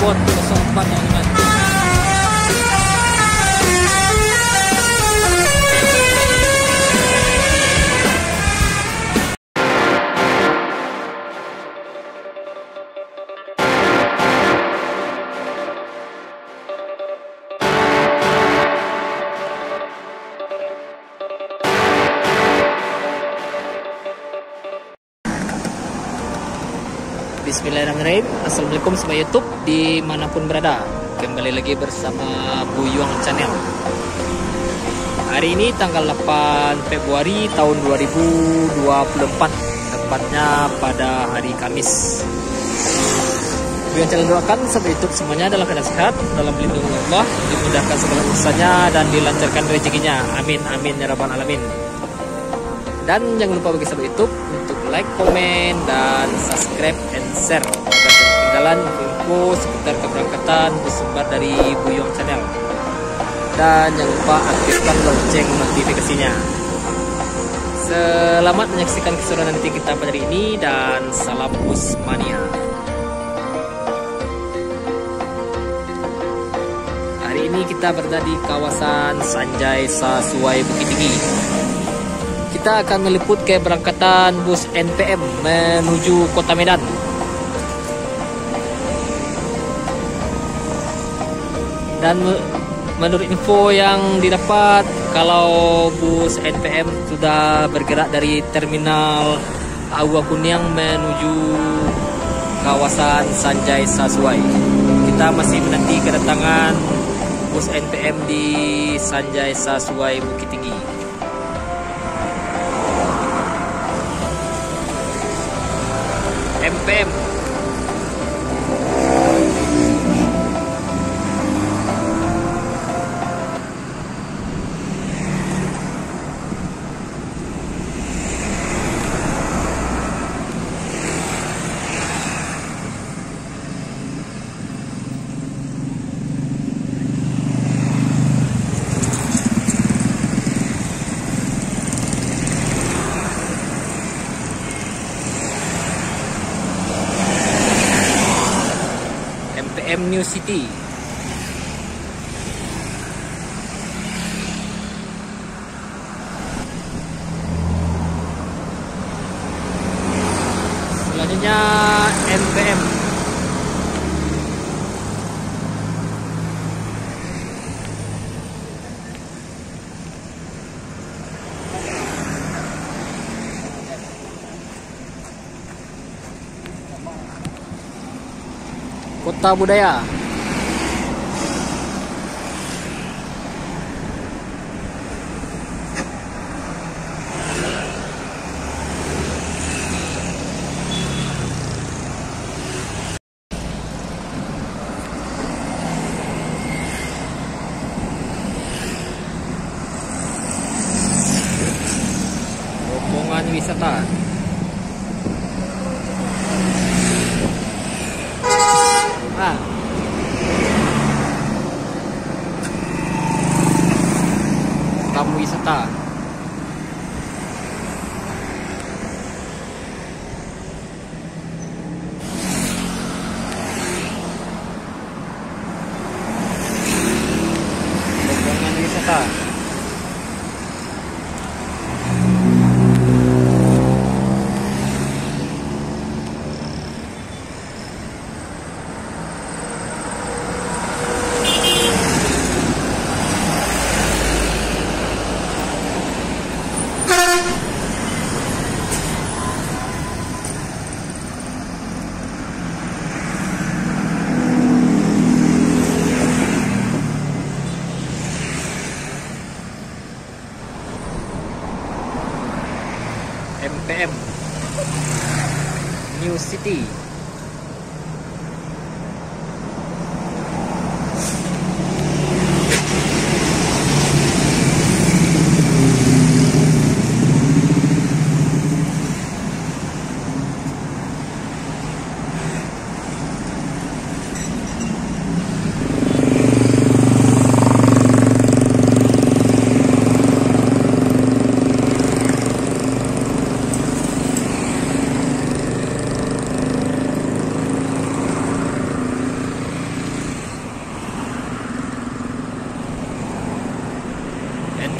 Bot 04 teman-teman. Bismillahirrahmanirrahim. Assalamualaikum sahabat YouTube dimanapun berada. Kembali lagi bersama Buyong Channel. Hari ini tanggal 8 Februari tahun 2024, tepatnya pada hari Kamis. Buyong Channel doakan sahabat YouTube semuanya dalam keadaan sehat, dalam lindungan Allah, dimudahkan segala urusannya dan dilancarkan rezekinya. Amin amin ya rabbal alamin. Dan jangan lupa bagi sahabat YouTube untuk like, komen, dan subscribe and share agar tidak ketinggalan info seputar keberangkatan bersebar dari Buyong Channel. Dan jangan lupa aktifkan lonceng notifikasinya. Selamat menyaksikan keseruan nanti kita pada hari ini dan salam Busmania. Hari ini kita berada di kawasan Sanjay Sasuai Bukit Tinggi. Kita akan meliput keberangkatan bus NPM menuju Kota Medan. Dan menurut info yang didapat, kalau bus NPM sudah bergerak dari terminal Awa Kunyang menuju kawasan Sanjay Sasuai. Kita masih menanti kedatangan bus NPM di Sanjay Sasuai Bukit Tinggi. MPM New City. Selanjutnya MPM. Kota Budaya. Rombongan wisata. Tamu wisata. Rombongan wisata.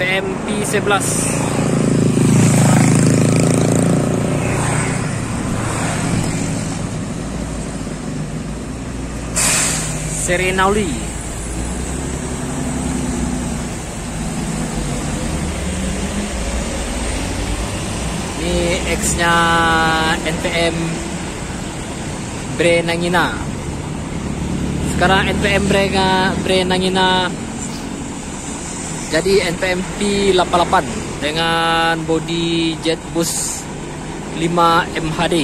NPM P11. Seri Nauli. Ini X-nya NPM Bre Nangina. Sekarang NPM Bre Nangina jadi NPM P88 dengan body Jetbus 5 MHD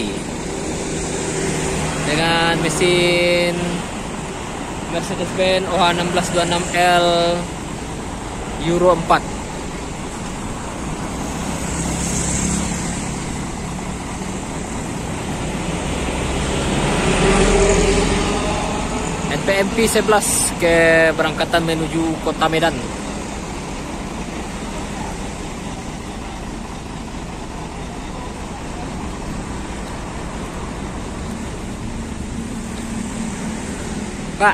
dengan mesin Mercedes-Benz OH1626L Euro 4. NPM P11 keberangkatan menuju Kota Medan. Pak,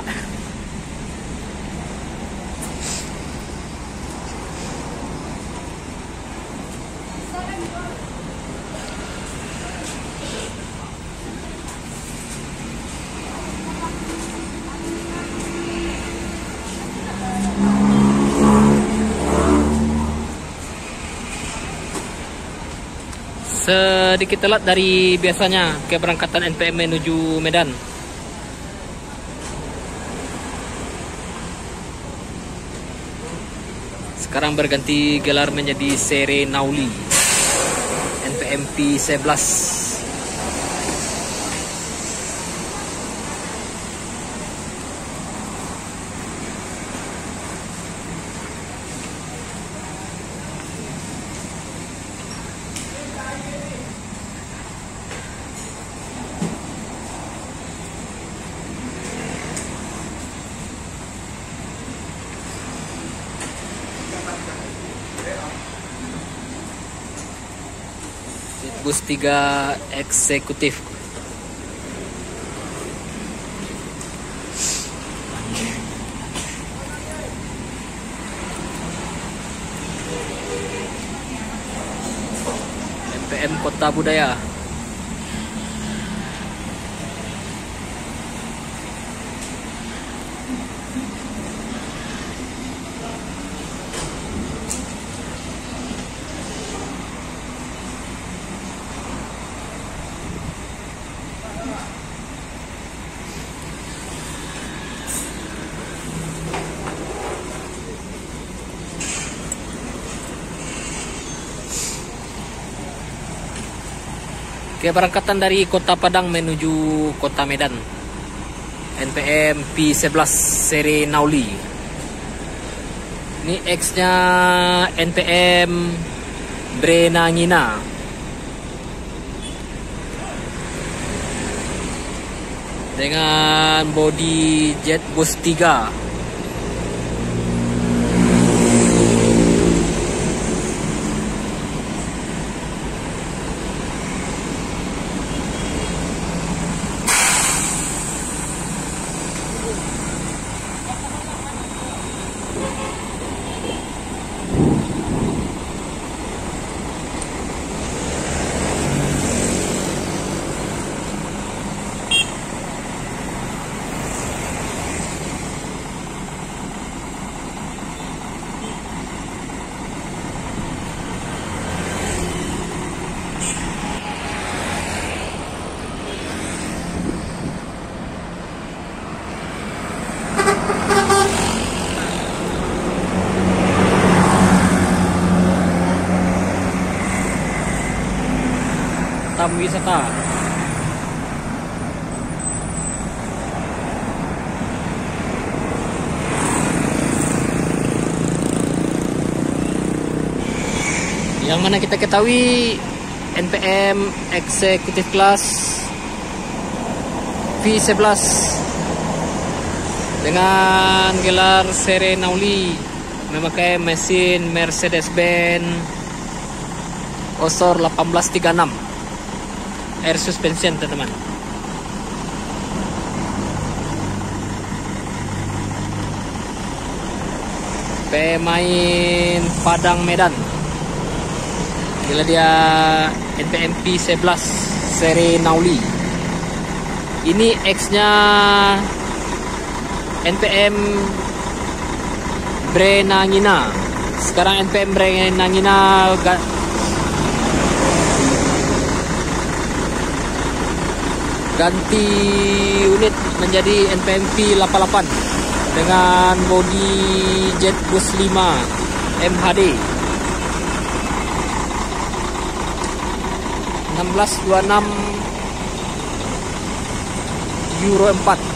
sedikit telat dari biasanya keberangkatan NPM menuju Medan. Sekarang berganti gelar menjadi Seri Nauli NPM P11. Bus 3 eksekutif. NPM Kota Budaya. Keberangkatan dari Kota Padang menuju Kota Medan NPM P11 Seri Nauli. Ini X-nya NPM Bre Nangina dengan body Jetbus 3. Taman wisata. Yang mana kita ketahui NPM Executive Class V11 dengan gelar Seri Nauli memakai mesin Mercedes-Benz Osor 1836 air suspension, teman-teman. pemain Padang Medan. Bila dia NPM P11 seri Nauli. Ini X-nya NPM Brenangina. Sekarang NPM Brenangina ganti unit menjadi NPM P88 dengan bodi Jet Bus 5 MHD 1626 Euro 4.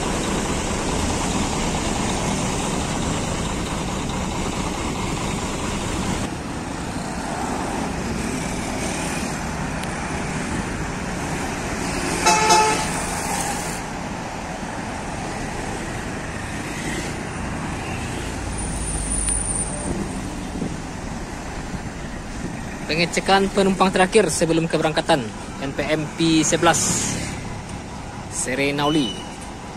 Pengecekan penumpang terakhir sebelum keberangkatan NPM P11 seri Nauli.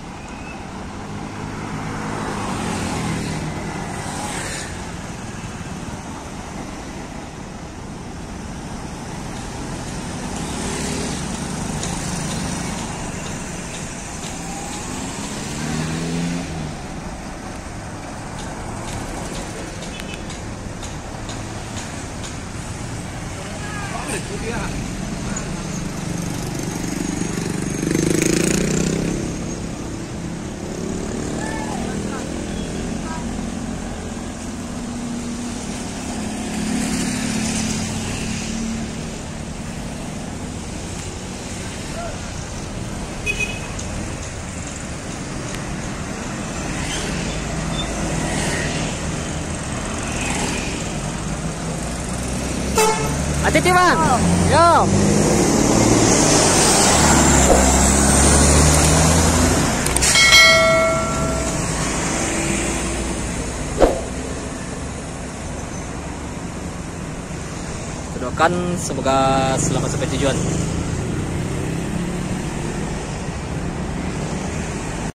Hati-hati bang. Yo. Doakan semoga selamat sampai tujuan.